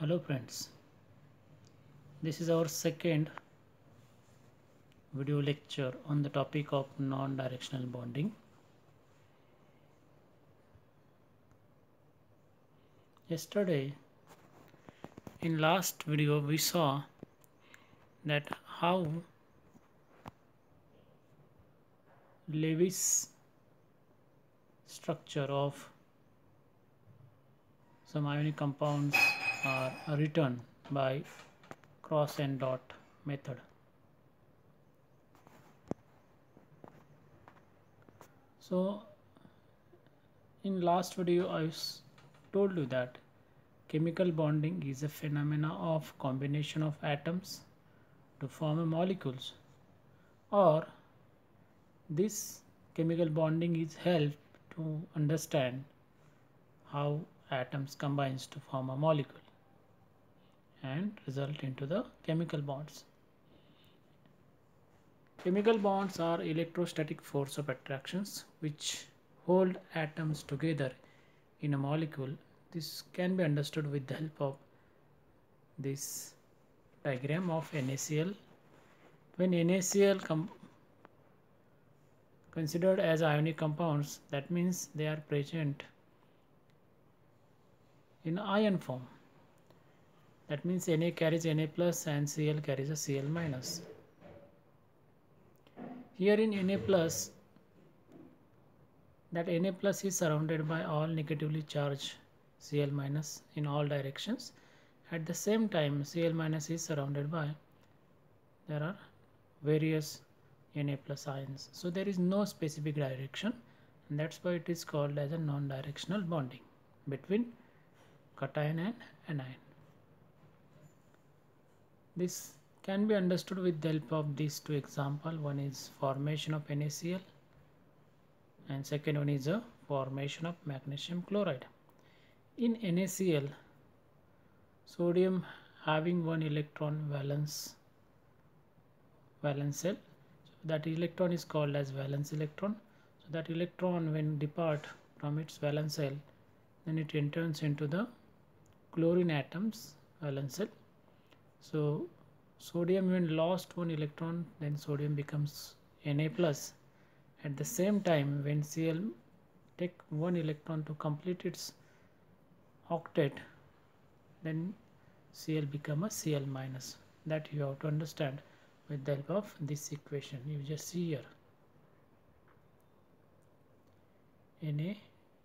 Hello friends, this is our second video lecture on the topic of non-directional bonding. Yesterday in last video we saw that how Lewis structure of some ionic compounds are written by cross and dot method. So in last video I told you that chemical bonding is a phenomena of combination of atoms to form a molecules, or this chemical bonding is help to understand how atoms combines to form a molecule and result into the chemical bonds. Chemical bonds are electrostatic force of attractions which hold atoms together in a molecule. This can be understood with the help of this diagram of NaCl. When NaCl considered as ionic compounds, that means they are present in ion form. That means Na carries Na plus and Cl carries a Cl minus. Here in Na plus, that Na plus is surrounded by all negatively charged Cl minus in all directions. At the same time, Cl minus is surrounded by, there are various Na plus ions. So there is no specific direction, and that's why it is called as a non-directional bonding between cation and anion. This can be understood with the help of these two examples. One is formation of NaCl and second one is a formation of magnesium chloride. In NaCl, sodium having one electron valence shell, so that electron is called as valence electron. So that electron when depart from its valence shell, then it enters into the chlorine atoms valence shell. So sodium when lost one electron, then sodium becomes Na plus. At the same time, when Cl take one electron to complete its octet, then Cl become a Cl minus. That you have to understand with the help of this equation. You just see here, Na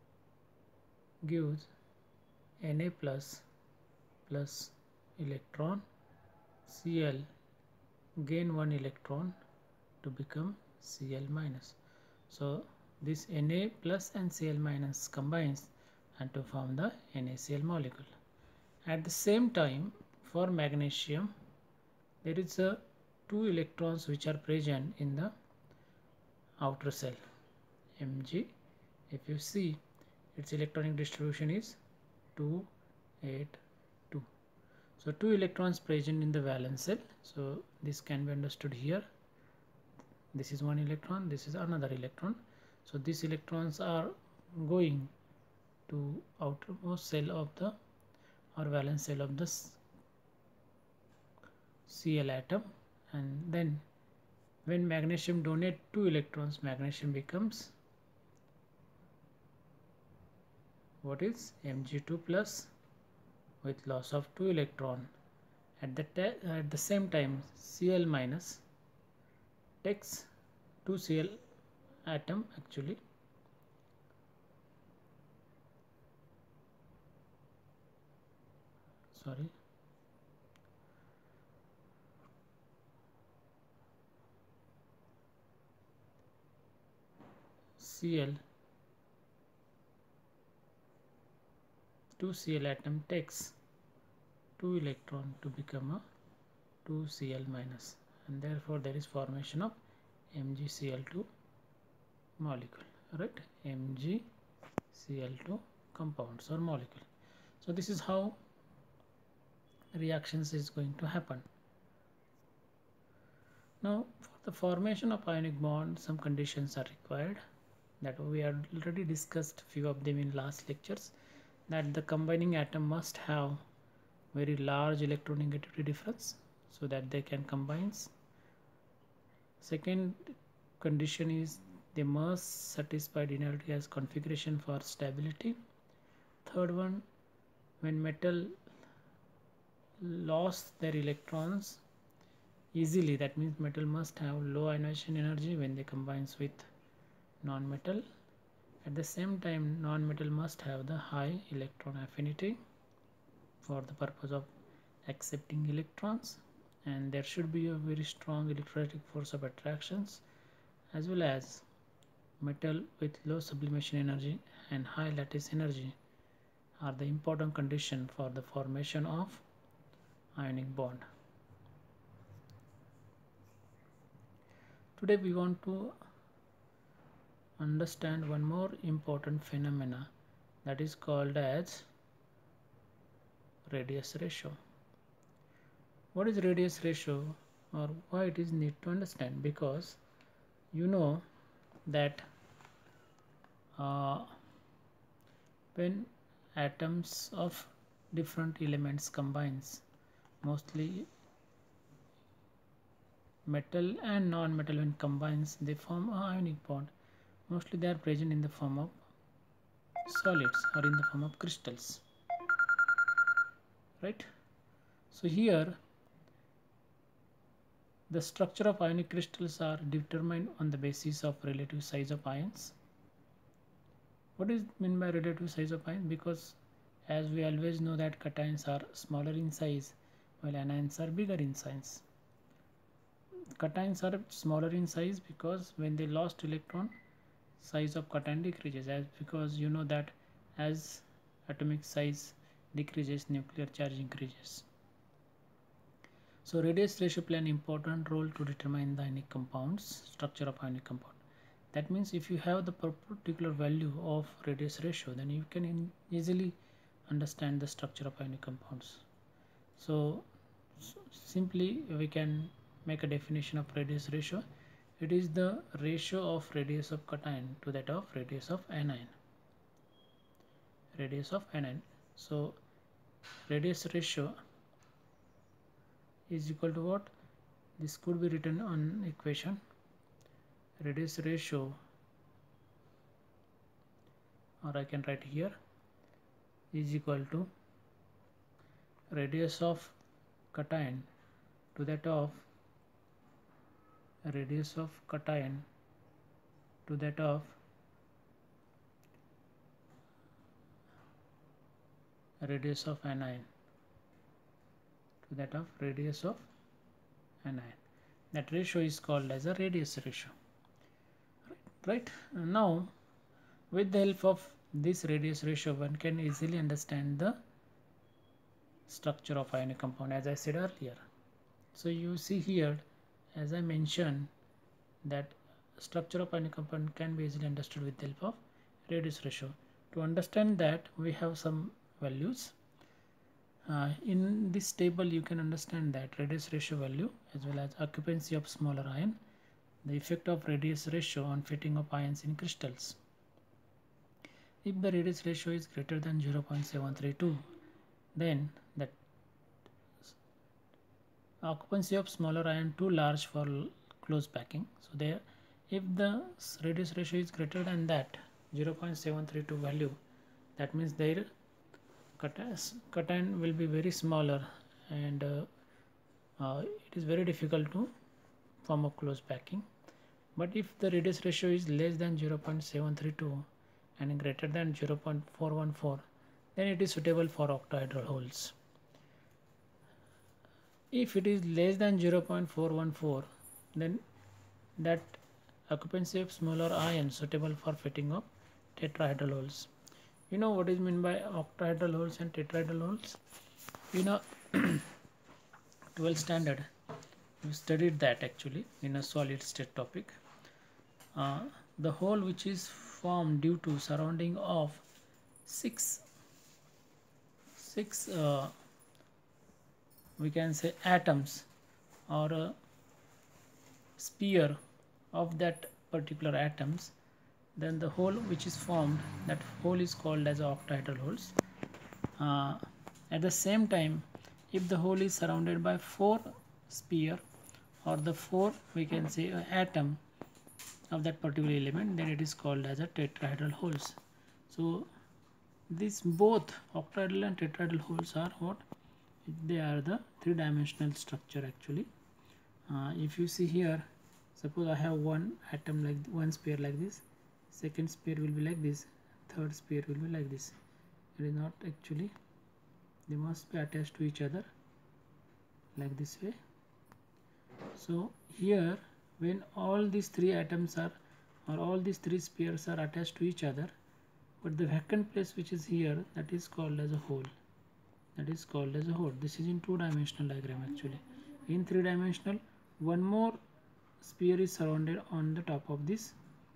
gives Na plus plus electron, Cl gain one electron to become Cl minus. So this Na plus and Cl minus combines and to form the NaCl molecule. At the same time, for magnesium, there is a two electrons which are present in the outer shell, Mg. If you see, its electronic distribution is 2, 8, 2. So two electrons present in the valence shell. So this can be understood here. This is one electron, this is another electron. So these electrons are going to outermost shell of the or valence shell of the Cl atom, and then when magnesium donate two electrons, magnesium becomes what is Mg2 plus with loss of two electron. At the same time, Cl minus takes two Cl atom actually, sorry, Cl, two Cl atom takes two electron to become a 2 Cl minus, and therefore there is formation of MgCl2 molecule, right? MgCl2 compounds or molecule. So this is how reactions is going to happen. Now for the formation of ionic bond, some conditions are required that we had already discussed few of them in last lectures, that the combining atom must have very large electronegativity difference so that they can combine. Second condition is they must satisfy linearity as configuration for stability. Third one, when metal lost their electrons easily, that means metal must have low ionization energy when they combines with non-metal. At the same time, non-metal must have the high electron affinity for the purpose of accepting electrons, and there should be a very strong electrostatic force of attractions, as well as metal with low sublimation energy and high lattice energy are the important condition for the formation of ionic bond. Today we want to understand one more important phenomena that is called as radius ratio. What is radius ratio, or why it is need to understand? Because you know that when atoms of different elements combines, mostly metal and non-metal, when combines they form an ionic bond. Mostly they are present in the form of solids or in the form of crystals, right? So here the structure of ionic crystals are determined on the basis of relative size of ions. What is meant by relative size of ions? Because as we always know that cations are smaller in size while anions are bigger in size. Cations are smaller in size because when they lost electron, size of cation decreases, as because you know that as atomic size decreases, nuclear charge increases. So radius ratio play an important role to determine the ionic compounds, structure of ionic compound. That means if you have the particular value of radius ratio, then you can easily understand the structure of ionic compounds. So simply we can make a definition of radius ratio. It is the ratio of radius of cation to that of radius of anion. Radius of anion. So radius ratio is equal to what? This could be written on equation. Radius ratio, or I can write here, is equal to radius of cation to that of radius of cation to that of radius of anion to that of radius of anion. That ratio is called as a radius ratio, right? Now with the help of this radius ratio, one can easily understand the structure of ionic compound, as I said earlier. So you see here, as I mentioned, that structure of ionic compound can be easily understood with the help of radius ratio. To understand that, we have some values. In this table you can understand that radius ratio value as well as occupancy of smaller ion, the effect of radius ratio on fitting of ions in crystals. If the radius ratio is greater than 0.732, then that occupancy of smaller ion too large for close packing. So there, if the radius ratio is greater than that 0.732 value, that means their cation will be very smaller, and it is very difficult to form a close packing. But if the radius ratio is less than 0.732 and greater than 0.414, then it is suitable for octahedral holes. If it is less than 0.414, then that occupancy of smaller ion suitable for fitting of tetrahedral holes. You know what is meant by octahedral holes and tetrahedral holes? You know, 12th standard, we studied that actually in a solid state topic. The hole which is formed due to surrounding of six we can say atoms or a sphere of that particular atoms, then the hole which is formed, that hole is called as octahedral holes. At the same time, if the hole is surrounded by 4 sphere or the 4 we can say atom of that particular element, then it is called as a tetrahedral holes. So these both octahedral and tetrahedral holes are what? They are the three-dimensional structure actually. If you see here, suppose I have one atom like one sphere like this, second sphere will be like this, third sphere will be like this. It is not actually, they must be attached to each other like this way. So here when all these three atoms are or all these three spheres are attached to each other, but the vacant place which is here, that is called as a hole. That is called as a hole. This is in two-dimensional diagram actually. In three-dimensional, one more sphere is surrounded on the top of this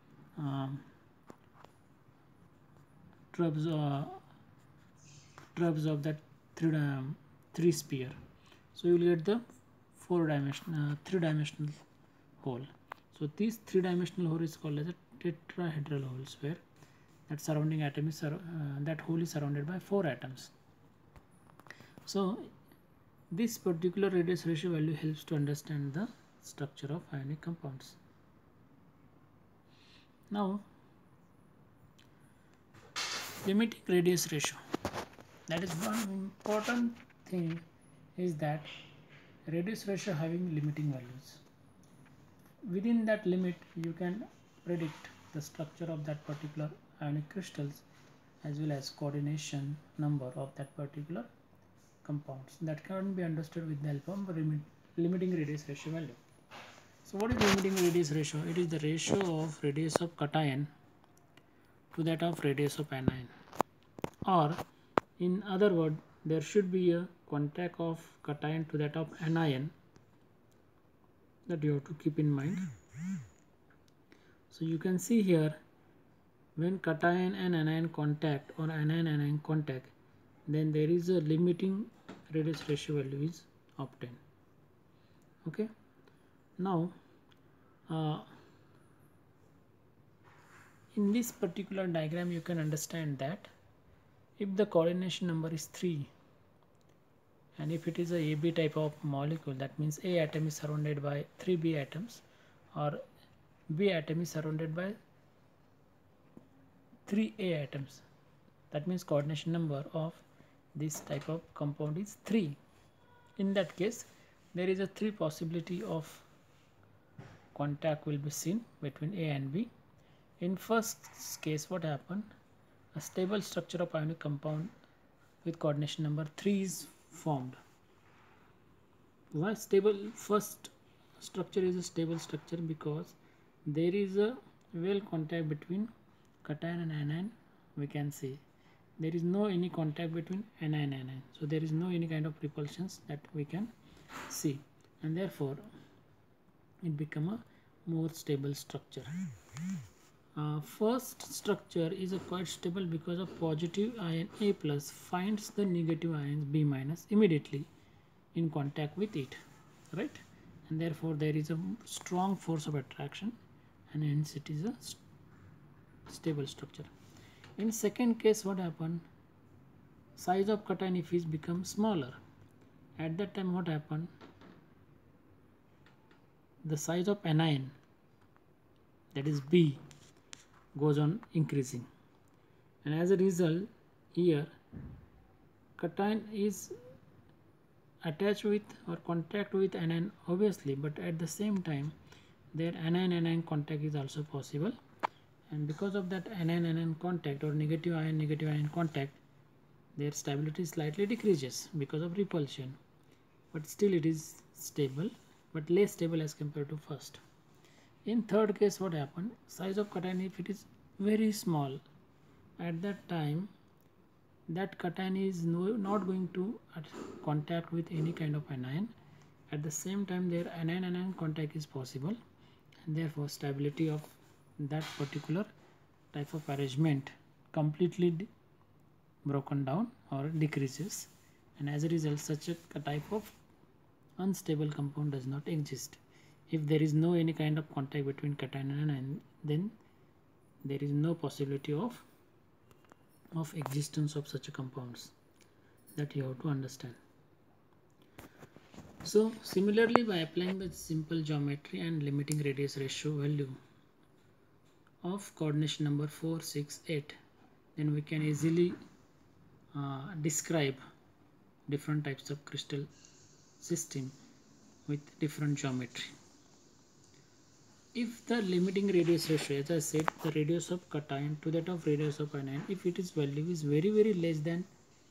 trubs of that three sphere. So you will get the three-dimensional hole. So this three-dimensional hole is called as a tetrahedral holes, where that surrounding atom is that hole is surrounded by 4 atoms. So this particular radius ratio value helps to understand the structure of ionic compounds. Now limiting radius ratio, that is one important thing, is that radius ratio having limiting values. Within that limit you can predict the structure of that particular ionic crystals as well as coordination number of that particular compounds. That can be understood with the help of limiting radius ratio value. So what is limiting radius ratio? It is the ratio of radius of cation to that of radius of anion, or in other words, there should be a contact of cation to that of anion, that you have to keep in mind. So you can see here, when cation and anion contact or anion contact, then there is a limiting radius ratio value is obtained. Okay, now in this particular diagram you can understand that if the coordination number is 3 and if it is a AB type of molecule, that means A atom is surrounded by 3 B atoms, or B atom is surrounded by 3 A atoms, that means coordination number of this type of compound is 3. In that case, there is a 3 possibility of contact will be seen between A and B. In first case, what happened? A stable structure of ionic compound with coordination number 3 is formed. Why stable? First structure is a stable structure because there is a well contact between cation and anion. We can see there is no any contact between anion and anion, so there is no any kind of repulsions that we can see, and therefore it become a more stable structure. First structure is a quite stable because of positive ion A plus finds the negative ions B minus immediately in contact with it, right? And therefore there is a strong force of attraction, and hence it is a stable structure. In second case, what happened? Size of cation if is become smaller. At that time, what happened? The size of anion, that is B, goes on increasing, and as a result here cation is attached with or contact with anion obviously, but at the same time their anion contact is also possible, and because of that anion contact or negative ion contact, their stability slightly decreases because of repulsion, but still it is stable, but less stable as compared to first. In third case, what happened? Size of cation if it is very small, at that time that cation is not going to contact with any kind of anion. At the same time their anion contact is possible, and therefore stability of that particular type of arrangement completely broken down or decreases, and as a result such a type of unstable compound does not exist. If there is no any kind of contact between cation and anion, then there is no possibility of existence of such a compounds. That you have to understand. So similarly, by applying the simple geometry and limiting radius ratio value of coordination number 4, 6, 8, then we can easily describe different types of crystal system with different geometry. If the limiting radius ratio, as I said, the radius of cation to that of radius of anion, if its value is very less than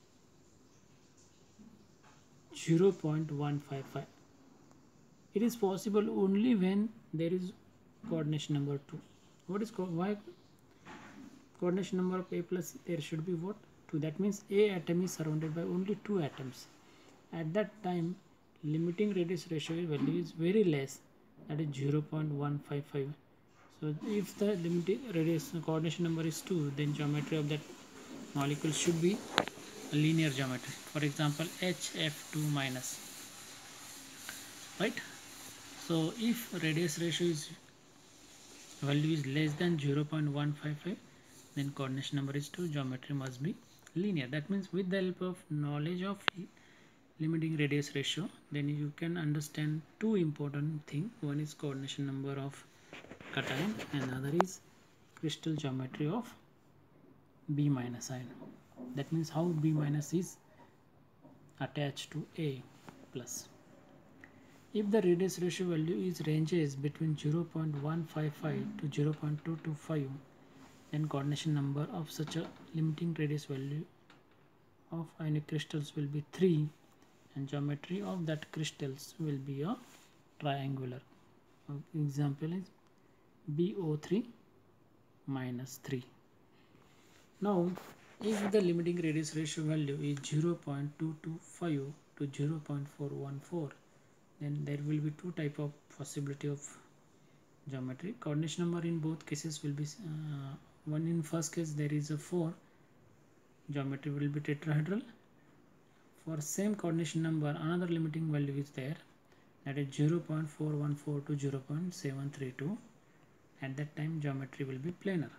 0.155, it is possible only when there is coordination number 2. What is why coordination number of A plus, there should be what? 2. That means A atom is surrounded by only 2 atoms. At that time, limiting radius ratio value is very less, that is 0.155. So if the limiting radius coordination number is 2, then geometry of that molecule should be a linear geometry. For example, HF2 minus, right? So if radius ratio is value is less than 0.155, then coordination number is 2, geometry must be linear. That means with the help of knowledge of limiting radius ratio, then you can understand two important things. One is coordination number of cation and another is crystal geometry of B minus ion. That means how B minus is attached to A plus. If the radius ratio value is ranges between 0.155 to 0.225, then coordination number of such a limiting radius value of ionic crystals will be 3, and geometry of that crystals will be a triangular. Example is BO3 minus 3. Now, if the limiting radius ratio value is 0.225 to 0.414, then there will be two type of possibility of geometry. Coordination number in both cases will be one. In first case there is a 4, geometry will be tetrahedral. For same coordination number, another limiting value is there, that is 0.414 to 0.732. At that time geometry will be planar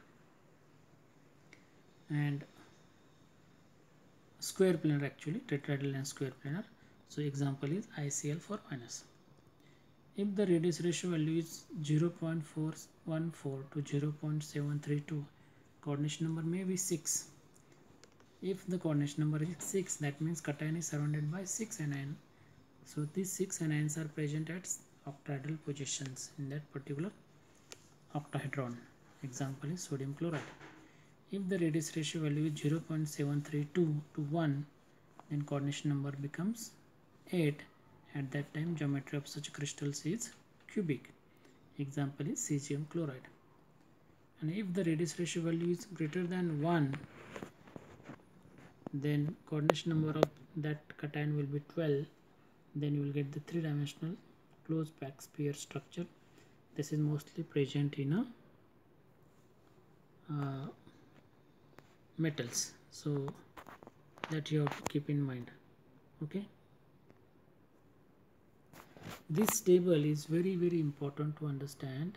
and square planar, actually tetrahedral and square planar. So example is ICL for minus. If the radius ratio value is 0.414 to 0.732, coordination number may be 6. If the coordination number is 6, that means cation is surrounded by 6 anions. So these 6 anions are present at octahedral positions in that particular octahedron. Example is sodium chloride. If the radius ratio value is 0.732 to 1, then coordination number becomes 8. At that time geometry of such crystals is cubic. Example is cesium chloride. And if the radius ratio value is greater than 1, then coordination number of that cation will be 12. Then you will get the 3-dimensional closed packed sphere structure. This is mostly present in metals, so that you have to keep in mind. Okay, this table is very important to understand,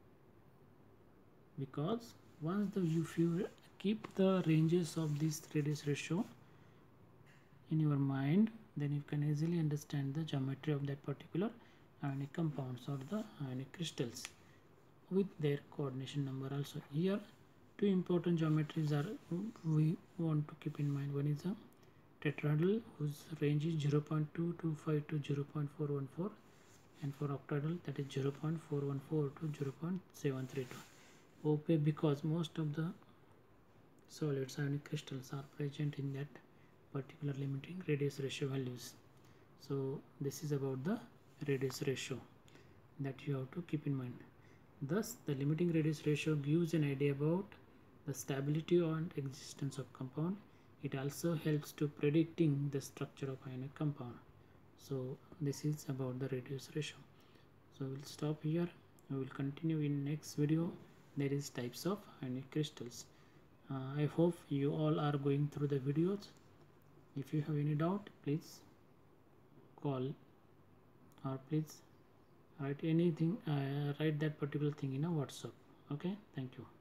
because once if you keep the ranges of this radius ratio in your mind, then you can easily understand the geometry of that particular ionic compounds or the ionic crystals with their coordination number also. Here two important geometries are we want to keep in mind. One is a tetrahedral whose range is 0.225 to 0.414, and for octahedral that is 0.414 to 0.732. Okay, because most of the solids ionic crystals are present in that particular limiting radius ratio values. So this is about the radius ratio that you have to keep in mind. Thus the limiting radius ratio gives an idea about the stability and existence of compound. It also helps to predicting the structure of ionic compound. So this is about the radius ratio. So we'll stop here. We will continue in next video. There is types of ionic crystals. I hope you all are going through the videos. If you have any doubt, please call or please write anything, write that particular thing in a WhatsApp. Okay, thank you.